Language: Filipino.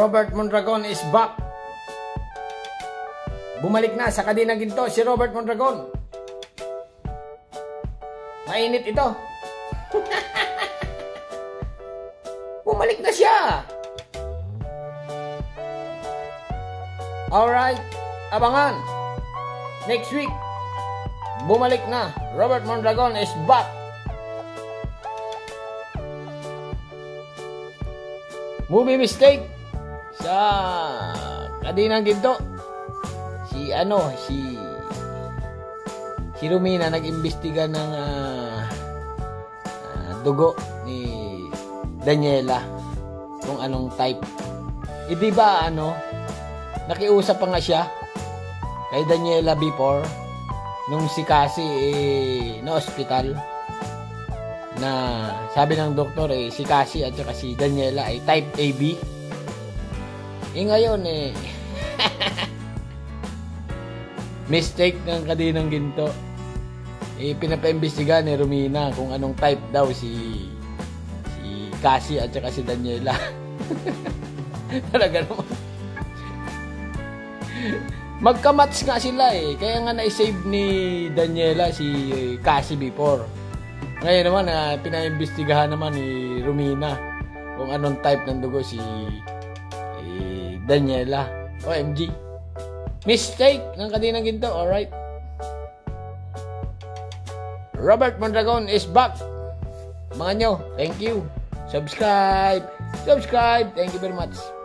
Robert Mondragon is back. Bumalik na sa Kadinang Ginto si Robert Mondragon. Mainit ito. Bumalik na siya. Alright, abangan. Next week, bumalik na. Robert Mondragon is back. Movie mistake sa Kadinang Ginto. Si Romina nag-imbestiga ng dugo ni Daniela kung anong type. Di ba nakiusap pa nga siya kay Daniela before nung si Cassie na hospital, na sabi ng doktor si Cassie at saka si Daniela ay type AB. Ngayon mistake ng Kadinang Ginto. Pinapaimbestiga ni Romina kung anong type daw si Cassie at saka si Daniela. Talaga naman. Magka-match nga sila kaya nga na-save ni Daniela si Cassie before. Ngayon naman pinaimbestigahan naman ni Romina kung anong type ng dugo si Daniela. OMG. Mistake ng Kadinang Ginto. Alright. Robert Mondragon is back. Mga nyo, thank you. Subscribe. Thank you very much.